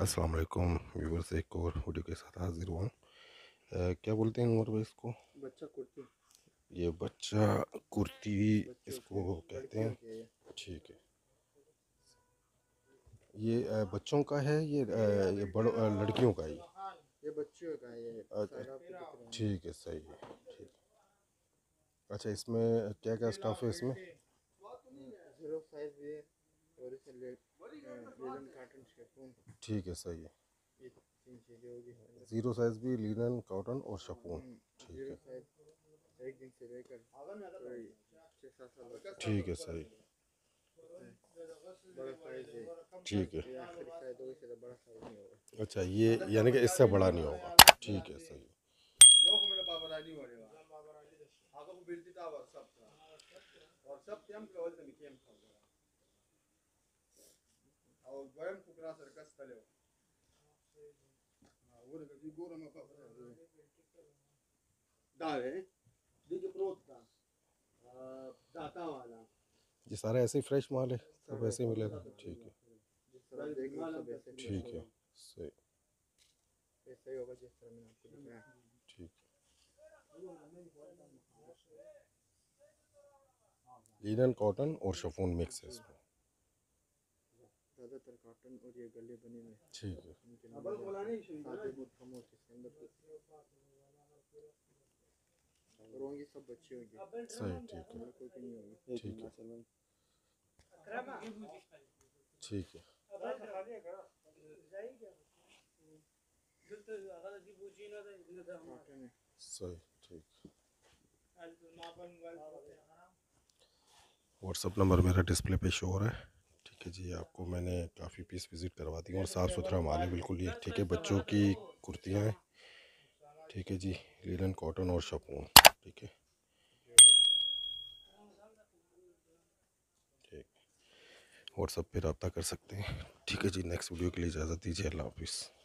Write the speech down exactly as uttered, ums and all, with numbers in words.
अस्सलाम वालेकुम व्यूअर्स, एक और वीडियो के साथ हाजिर हुआ। क्या बोलते हैं उमर भाई इसको? बच्चा कुर्ती। ये बच्चा कुर्ती इसको कहते हैं। ठीक है, ये आ, बच्चों का है, ये आ, ये बड़ों लड़कियों का है? ये बच्चियों का है ये। ठीक है, सही है, ठीक। अच्छा, इसमें क्या क्या स्टाफ है इसमें? जीरो साइज भी है और इसे ले लीलन कॉटन शिफॉन। ठीक है, सही है। ये तीन चीजें होगी। जीरो साइज भी, लीलन कॉटन और शिफॉन। ठीक है, एक दिन से लेकर छः सात साल। ठीक है, सही। बड़ा साइज है। ठीक है। बड़ा साइज नहीं होगा। अच्छा, ये यानी कि इससे बड़ा नहीं होगा। ठीक है, सही। ये सारा ऐसे ही फ्रेश माल है, सब ऐसे ही मिलेगा? ठीक है, ठीक है, सही। सही होगा जिस तरह मैंने आपको दिखाया। ठीक है, लिनन कॉटन और शिफॉन मिक्स है इसमें, ज़्यादातर कॉटन और ये गले बने हुए। ठीक है, होंगी सब बच्चे होंगे। सही, ठीक है, ठीक है, ठीक है, सही, ठीक। व्हाट्सअप नंबर मेरा डिस्प्ले पे शो हो रहा है। ठीक है जी, आपको मैंने काफ़ी पीस विज़िट करवा दी और साफ़ सुथरा माल है बिल्कुल ये। ठीक है, बच्चों की कुर्तियाँ हैं। ठीक है जी, लिनन कॉटन और शिफॉन। ठीक है, ठीक, व्हाट्सएप पे रब्ता कर सकते हैं। ठीक है जी, नेक्स्ट वीडियो के लिए इजाज़त दीजिए। अल्लाह हाफिज़।